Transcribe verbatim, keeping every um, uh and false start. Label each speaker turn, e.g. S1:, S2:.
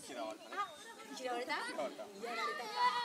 S1: 嫌われたね。
S2: 嫌われた？
S1: 嫌われた。
S2: やられたか。